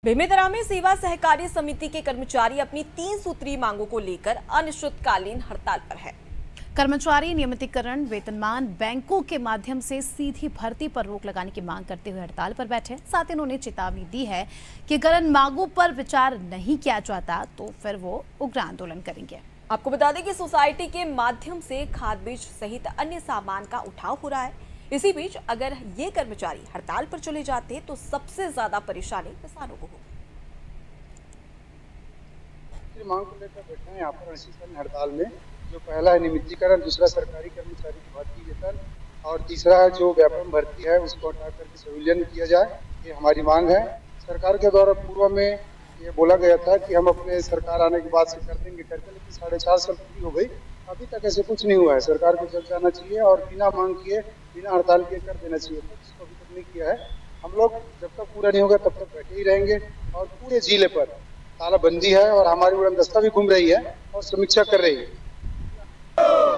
बेमेतरा में सेवा सहकारी समिति के कर्मचारी अपनी 3 सूत्री मांगों को लेकर अनिश्चितकालीन हड़ताल पर है। कर्मचारी नियमितीकरण, वेतनमान, बैंकों के माध्यम से सीधी भर्ती पर रोक लगाने की मांग करते हुए हड़ताल पर बैठे। साथ ही उन्होंने चेतावनी दी है कि अगर इन मांगों पर विचार नहीं किया जाता तो फिर वो उग्र आंदोलन करेंगे। आपको बता दें कि सोसाइटी के माध्यम से खाद बीज सहित अन्य सामान का उठाव हो रहा है। इसी बीच अगर ये कर्मचारी हड़ताल पर चले जाते तो सबसे ज्यादा परेशानी किसानों को होगी। मांग को लेकर बैठे हैं यहाँ पर अनिश्चितकालीन हड़ताल में। जो पहला है नियमितीकरण, दूसरा सरकारी कर्मचारी की भर्ती वेतन और तीसरा है जो व्यापक भर्ती है उसको हटा करके संविलियन किया जाए, ये हमारी मांग है। सरकार के द्वारा पूर्व में ये बोला गया था कि हम अपने सरकार आने के बाद से कर देंगे करके, लेकिन 4.5 साल पूरी हो गई, अभी तक ऐसे कुछ नहीं हुआ है। सरकार को जल्द जाना चाहिए और बिना मांग किए, बिना हड़ताल किए कर देना चाहिए। इसको अभी तक नहीं किया है। हम लोग जब तक पूरा नहीं होगा तब तक बैठे ही रहेंगे और पूरे जिले पर तालाबंदी है और हमारी उड़न दस्ता भी घूम रही है और समीक्षा कर रही है।